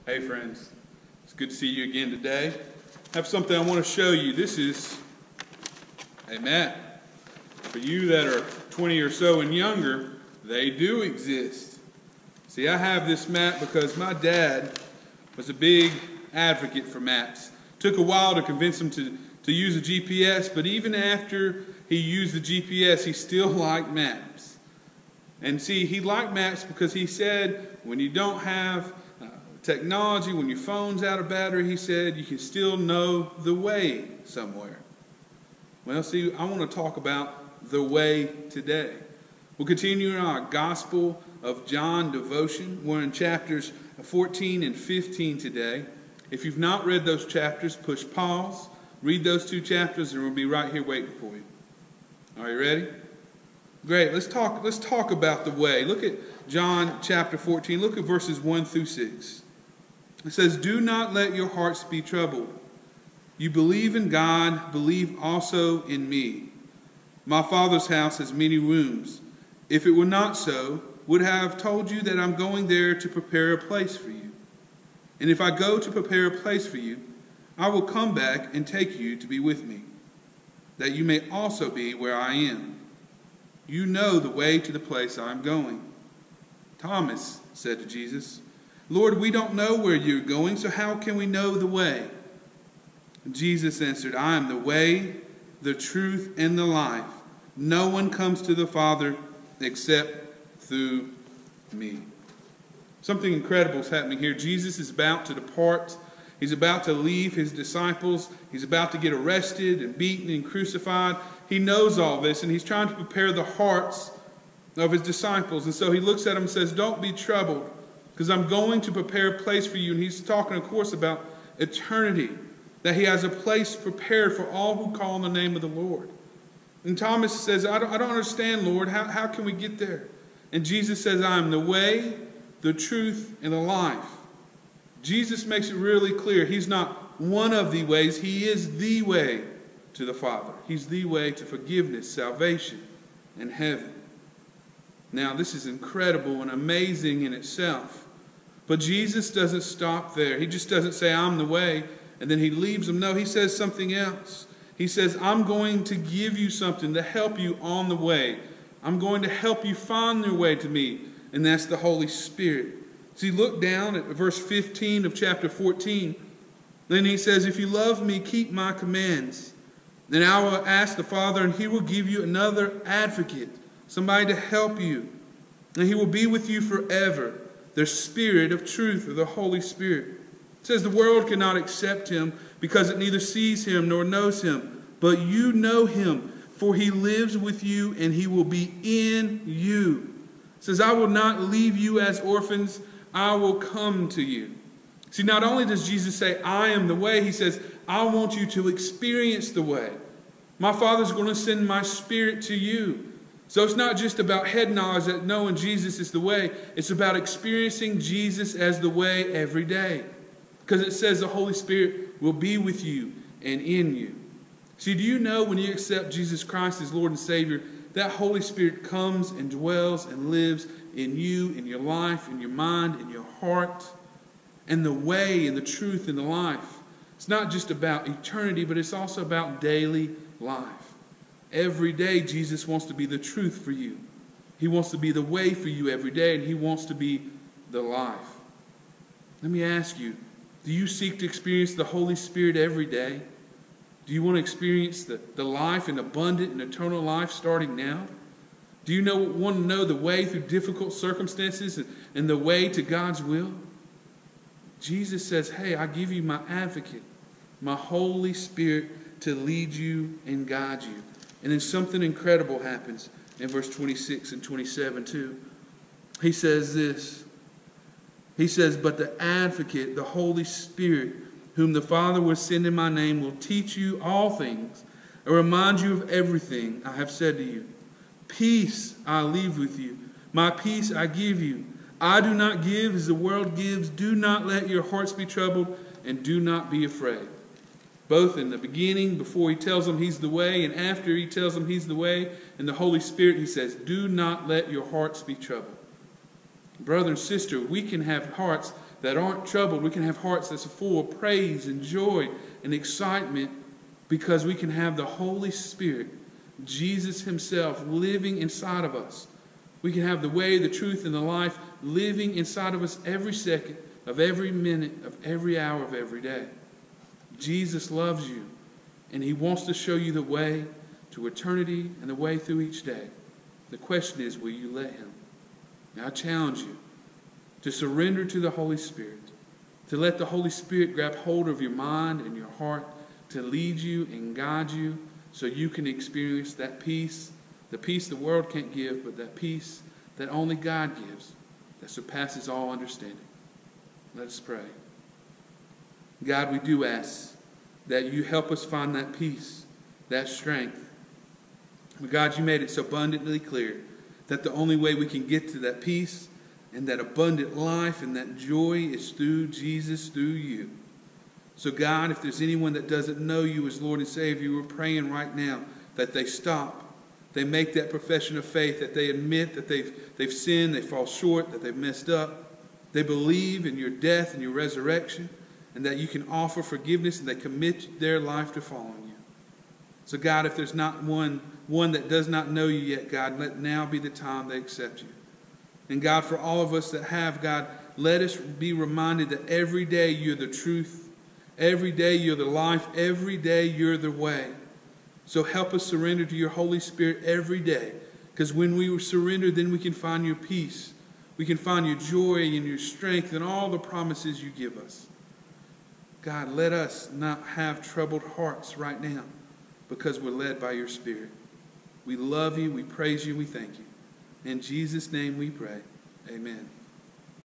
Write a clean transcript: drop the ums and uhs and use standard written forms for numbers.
Hey friends, it's good to see you again today. I have something I want to show you. This is a map. For you that are 20 or so and younger, they do exist. See, I have this map because my dad was a big advocate for maps. Took a while to convince him to use a GPS, but even after he used the GPS, he still liked maps. And see, he liked maps because he said when you don't have technology, when your phone's out of battery, he said you can still know the way somewhere. Well, see, I want to talk about the way today. We'll continue in our Gospel of John devotion. We're in chapters 14 and 15 today. If you've not read those chapters, push pause, read those two chapters, and we'll be right here waiting for you. Are you ready? Great. Let's talk about the way. Look at John chapter 14. Look at verses 1 through 6. It says, "Do not let your hearts be troubled. You believe in God, believe also in me. My Father's house has many rooms. If it were not so, would have told you that I'm going there to prepare a place for you. And if I go to prepare a place for you, I will come back and take you to be with me, that you may also be where I am. You know the way to the place I am going." Thomas said to Jesus, "Lord, we don't know where you're going, so how can we know the way?" Jesus answered, "I am the way, the truth, and the life. No one comes to the Father except through me." Something incredible is happening here. Jesus is about to depart. He's about to leave his disciples. He's about to get arrested and beaten and crucified. He knows all this, and he's trying to prepare the hearts of his disciples. And so he looks at them and says, "Don't be troubled, because I'm going to prepare a place for you." And he's talking, of course, about eternity, that he has a place prepared for all who call on the name of the Lord. And Thomas says, I don't understand, Lord. How can we get there? And Jesus says, "I am the way, the truth, and the life." Jesus makes it really clear. He's not one of the ways. He is the way to the Father. He's the way to forgiveness, salvation, and heaven. Now, this is incredible and amazing in itself. But Jesus doesn't stop there. He just doesn't say, "I'm the way," and then he leaves them. No, he says something else. He says, "I'm going to give you something to help you on the way. I'm going to help you find your way to me." And that's the Holy Spirit. See, look down at verse 15 of chapter 14. Then he says, "If you love me, keep my commands. Then I will ask the Father, and he will give you another advocate, somebody to help you. And he will be with you forever, the Spirit of truth," or the Holy Spirit. It says the world cannot accept him because it neither sees him nor knows him. But you know him, for he lives with you and he will be in you. It says, "I will not leave you as orphans. I will come to you." See, not only does Jesus say, "I am the way," he says, "I want you to experience the way. My Father's going to send my Spirit to you." So it's not just about head knowledge that knowing Jesus is the way. It's about experiencing Jesus as the way every day. Because it says the Holy Spirit will be with you and in you. See, do you know when you accept Jesus Christ as Lord and Savior, that Holy Spirit comes and dwells and lives in you, in your life, in your mind, in your heart, and the way and the truth and the life. It's not just about eternity, but it's also about daily life. Every day, Jesus wants to be the truth for you. He wants to be the way for you every day, and he wants to be the life. Let me ask you, do you seek to experience the Holy Spirit every day? Do you want to experience the life and abundant and eternal life starting now? Do you want to know the way through difficult circumstances and the way to God's will? Jesus says, "Hey, I give you my advocate, my Holy Spirit to lead you and guide you." And then something incredible happens in verse 26 and 27 too. He says this. He says, "But the advocate, the Holy Spirit, whom the Father will send in my name, will teach you all things and remind you of everything I have said to you. Peace I leave with you. My peace I give you. I do not give as the world gives. Do not let your hearts be troubled, and do not be afraid." Both in the beginning, before he tells them he's the way, and after he tells them he's the way, and the Holy Spirit, he says, "Do not let your hearts be troubled." Brother and sister, we can have hearts that aren't troubled. We can have hearts that's full of praise and joy and excitement because we can have the Holy Spirit, Jesus himself, living inside of us. We can have the way, the truth, and the life living inside of us every second of every minute of every hour of every day. Jesus loves you, and he wants to show you the way to eternity and the way through each day. The question is, will you let him? Now I challenge you to surrender to the Holy Spirit, to let the Holy Spirit grab hold of your mind and your heart, to lead you and guide you so you can experience that peace, the peace the world can't give, but that peace that only God gives, that surpasses all understanding. Let us pray. God, we do ask that you help us find that peace, that strength. But God, you made it so abundantly clear that the only way we can get to that peace and that abundant life and that joy is through Jesus, through you. So God, if there's anyone that doesn't know you as Lord and Savior, we're praying right now that they stop. They make that profession of faith, that they admit that they've sinned, they fall short, that they've messed up. They believe in your death and your resurrection, and that you can offer forgiveness, and they commit their life to following you. So God, if there's not one that does not know you yet, God, let now be the time they accept you. And God, for all of us that have, God, let us be reminded that every day you're the truth. Every day you're the life. Every day you're the way. So help us surrender to your Holy Spirit every day. Because when we surrender, then we can find your peace. We can find your joy and your strength and all the promises you give us. God, let us not have troubled hearts right now because we're led by your Spirit. We love you, we praise you, we thank you. In Jesus' name we pray. Amen.